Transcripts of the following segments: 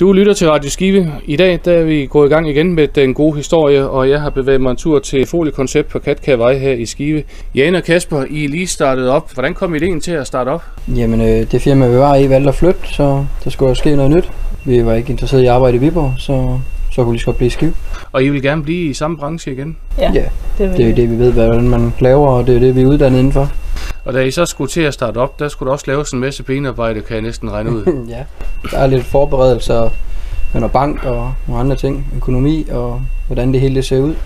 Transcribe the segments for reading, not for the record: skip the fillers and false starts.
Du lytter til Radio Skive. I dag der er vi gået i gang igen med den gode historie, og jeg har bevæget mig en tur til Foliekoncept på Katkærvej her i Skive. Jane og Kasper, I er lige startet op. Hvordan kom ideen til at starte op? Jamen, det firma, vi var i, valgte at flytte, så der skulle jo ske noget nyt. Vi var ikke interesseret i at arbejde i Viborg, så kunne vi lige så godt blive i Skive. Og I vil gerne blive i samme branche igen? Ja, det er det, vi ved, hvordan man laver, og det er det, vi er uddannet indenfor. Og da I så skulle til at starte op, der skulle der også laves en masse benarbejde, kan jeg næsten regne ud. Ja, der er lidt forberedelser med noget bank og nogle andre ting, økonomi og hvordan det hele ser ud.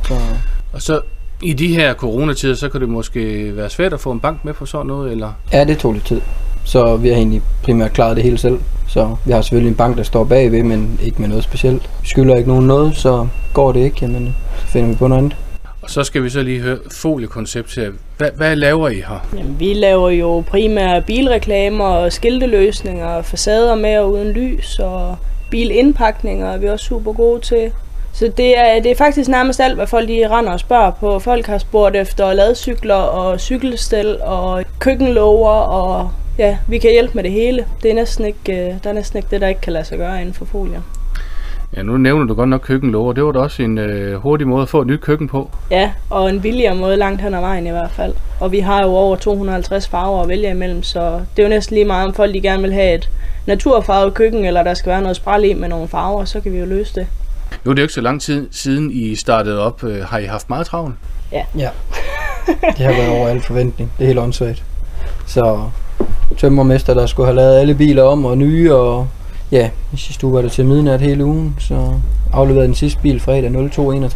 Og så i de her coronatider, så kan det måske være svært at få en bank med på sådan noget, eller? Ja, det tog lidt tid. Så vi har egentlig primært klaret det hele selv. Så vi har selvfølgelig en bank, der står bagved, men ikke med noget specielt. Vi skylder ikke nogen noget, så går det ikke, jamen så finder vi på noget andet. Og så skal vi så lige høre Foliekoncept her. Hvad laver I her? Jamen, vi laver jo primært bilreklamer og skilteløsninger, facader med og uden lys, og bilindpakninger er vi også super gode til. Så det er faktisk nærmest alt, hvad folk de render og spørger på. Folk har spurgt efter ladcykler og cykelstel og køkkenlåger, og ja, vi kan hjælpe med det hele. Det er næsten ikke, der er næsten ikke det, der ikke kan lade sig gøre inden for folier. Ja, nu nævner du godt nok køkkenlåger. Det var da også en hurtig måde at få et nyt køkken på. Ja, og en billigere måde langt hen ad vejen i hvert fald. Og vi har jo over 250 farver at vælge imellem, så det er jo næsten lige meget, om folk de gerne vil have et naturfarvet køkken, eller der skal være noget spræl i med nogle farver, så kan vi jo løse det. Nu er det jo ikke så lang tid siden I startede op. Har I haft meget travlt? Ja. Det har været over al forventning. Det er helt åndssvagt. Så tømmermester, der skulle have lavet alle biler om og nye, og ja, i sidste uge var det til midnat hele ugen, så afleverede den sidste bil fredag 02.31,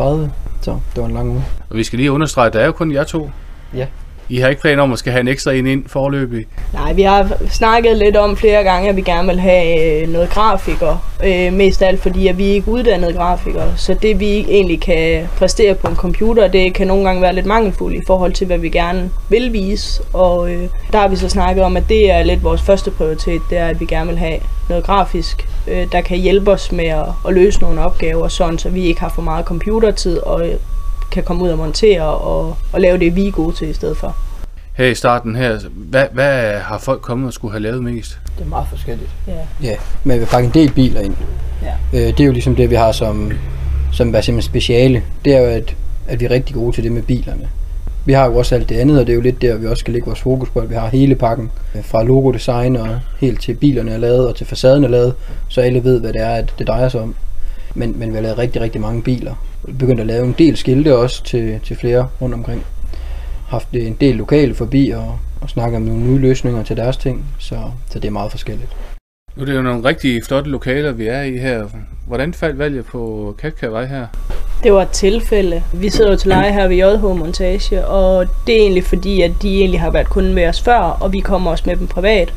så det var en lang uge. Og vi skal lige understrege, at der er jo kun jer to. Ja. I har ikke planer om at skal have en ekstra ind forløbig? Nej, vi har snakket lidt om flere gange, at vi gerne vil have noget grafiker. Mest af alt fordi, at vi ikke er uddannede grafikere. Så det vi egentlig kan præstere på en computer, det kan nogle gange være lidt mangelfuldt i forhold til, hvad vi gerne vil vise. Og der har vi så snakket om, at det er lidt vores første prioritet, det er, at vi gerne vil have noget grafisk, der kan hjælpe os med at løse nogle opgaver, sådan så vi ikke har for meget computertid og kan komme ud og montere og lave det, vi er gode til i stedet for. Her i starten her, hvad har folk kommet og skulle have lavet mest? Det er meget forskelligt. Ja, men vi vil pakke en del biler ind. Ja. Det er jo ligesom det, vi har som speciale. Det er jo, at vi er rigtig gode til det med bilerne. Vi har jo også alt det andet, og det er jo lidt der, vi også skal lægge vores fokus på, at vi har hele pakken. Fra logodesign og helt til bilerne er lavet og til facaden er lavet, så alle ved, hvad det er, at det drejer sig om. Men vi har lavet rigtig, rigtig mange biler. Vi begyndte at lave en del skilte også til flere rundt omkring. Haft en del lokale forbi og snakket om nogle nye løsninger til deres ting, så det er meget forskelligt. Nu er det jo nogle rigtig flotte lokaler, vi er i her. Hvordan faldt valget på Katkærvej her? Det var et tilfælde. Vi sidder jo til leje her ved JH Montage, og det er egentlig fordi, at de egentlig har været kunden med os før, og vi kommer også med dem privat.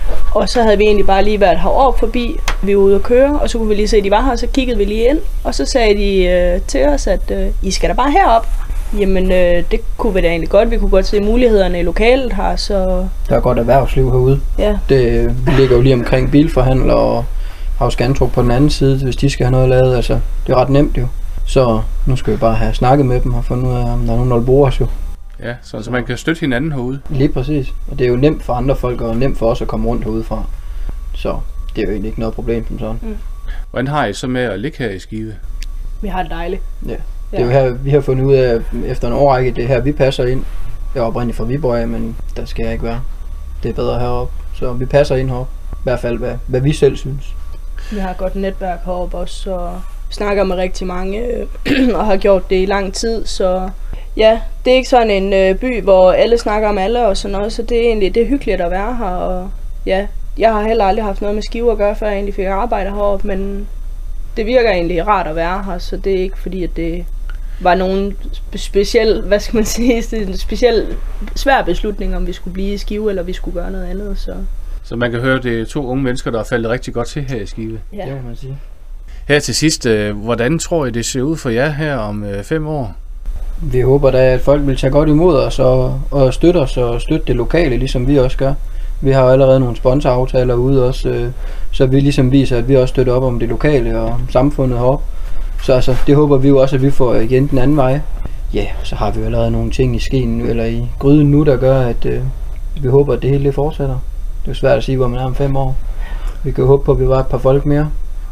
Og så havde vi egentlig bare lige været heroppe forbi, vi var ude at køre, og så kunne vi lige se, at de var her, og så kiggede vi lige ind, og så sagde de til os, at I skal da bare herop. Jamen, det kunne vi da egentlig godt. Vi kunne godt se mulighederne i lokalet her, så... Der er godt erhvervsliv herude. Ja. Vi ligger jo lige omkring bilforhandler og har Scantruk på den anden side, hvis de skal have noget lavet. Altså, det er ret nemt jo. Så nu skal vi bare have snakket med dem og fundet ud af, om der er nogen, der vil bruge os jo. Ja, så man kan støtte hinanden herude. Lige præcis. Og det er jo nemt for andre folk, og nemt for os at komme rundt herudefra. Så det er jo egentlig ikke noget problem som sådan. Hvordan har I så med at ligge her i Skive? Vi har det dejligt. Ja. Det er jo her, vi har fundet ud af, efter en årrække, det er her, vi passer ind. Jeg er oprindeligt fra Viborg, men der skal jeg ikke være. Det er bedre heroppe. Så vi passer ind heroppe. I hvert fald, hvad vi selv synes. Vi har et godt netværk heroppe også, og snakker med rigtig mange, og har gjort det i lang tid, så ja, det er ikke sådan en by, hvor alle snakker om alle og sådan noget, så det er egentlig det er hyggeligt at være her, og ja, jeg har heller aldrig haft noget med Skive at gøre, før jeg egentlig fik arbejde heroppe, men det virker egentlig rart at være her, så det er ikke fordi, at det var nogen speciel, hvad skal man sige, en speciel svær beslutning, om vi skulle blive i Skive, eller vi skulle gøre noget andet, Så man kan høre, det er to unge mennesker, der er faldet rigtig godt til her i Skive. Ja. Det må man sige. Her til sidst, hvordan tror I, det ser ud for jer her om 5 år? Vi håber da, at folk vil tage godt imod os og støtte os og støtte det lokale, ligesom vi også gør. Vi har jo allerede nogle sponsoraftaler ude også, så vi ligesom viser, at vi også støtter op om det lokale og samfundet heroppe. Så altså, det håber vi jo også, at vi får igen den anden vej. Ja, så har vi jo allerede nogle ting i skeen eller i gryden nu, der gør, at vi håber, at det hele fortsætter. Det er svært at sige, hvor man er om 5 år. Vi kan håbe på, at vi var et par folk mere,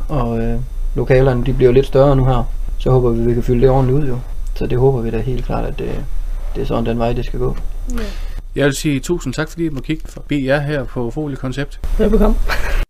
og lokalerne de bliver lidt større nu her. Så håber vi kan fylde det ordentligt ud jo. Så det håber vi da helt klart, at det er sådan den vej, det skal gå. Ja. Jeg vil sige tusind tak, fordi I må kigge forbi jer her på Folie Concept. Velbekomme.